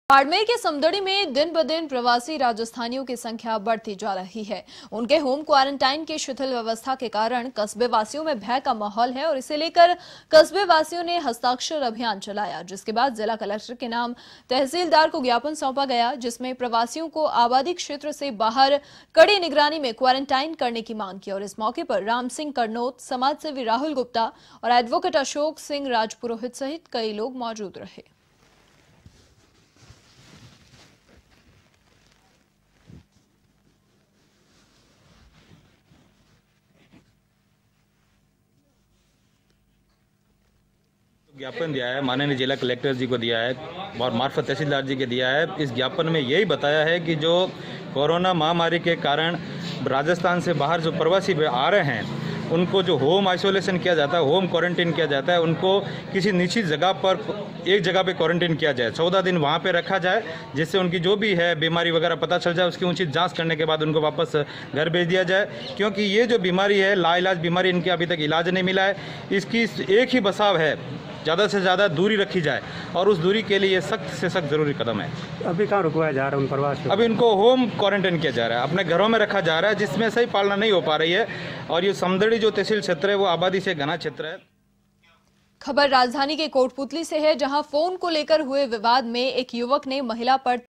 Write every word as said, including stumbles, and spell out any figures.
बाड़मेर के समदड़ी में दिन ब दिन प्रवासी राजस्थानियों की संख्या बढ़ती जा रही है। उनके होम क्वारंटाइन की शिथिल व्यवस्था के कारण कस्बे वासियों में भय का माहौल है और इसे लेकर कस्बे वासियों ने हस्ताक्षर अभियान चलाया, जिसके बाद जिला कलेक्टर के नाम तहसीलदार को ज्ञापन सौंपा गया, जिसमें प्रवासियों को आबादी क्षेत्र से बाहर कड़ी निगरानी में क्वारंटाइन करने की मांग की। और इस मौके पर राम सिंह करनोत, समाजसेवी राहुल गुप्ता और एडवोकेट अशोक सिंह राजपुरोहित सहित कई लोग मौजूद रहे। ज्ञापन दिया है, माननीय जिला कलेक्टर जी को दिया है और मार्फत तहसीलदार जी के दिया है। इस ज्ञापन में यही बताया है कि जो कोरोना महामारी के कारण राजस्थान से बाहर जो प्रवासी आ रहे हैं उनको जो होम आइसोलेशन किया जाता है, होम क्वारंटीन किया जाता है, उनको किसी निश्चित जगह पर एक जगह पे क्वारंटीन किया जाए, चौदह दिन वहाँ पे रखा जाए, जिससे उनकी जो भी है बीमारी वगैरह पता चल जाए, उसकी उचित जांच करने के बाद उनको वापस घर भेज दिया जाए। क्योंकि ये जो बीमारी है, लाइलाज बीमारी, इनके अभी तक इलाज नहीं मिला है। इसकी एक ही बसाव है, ज़्यादा से ज़्यादा दूरी रखी जाए और उस दूरी के लिए सख्त से सख्त जरूरी कदम है। अभी कहाँ रुकवाया जा रहा है उन प्रवासियों? अभी इनको होम क्वारंटाइन किया जा रहा है, अपने घरों में रखा जा रहा है, जिसमें सही पालना नहीं हो पा रही है। और ये समदड़ी जो तहसील क्षेत्र है वो आबादी से घना क्षेत्र है। खबर राजधानी के कोटपुतली से है, जहां फोन को लेकर हुए विवाद में एक युवक ने महिला पर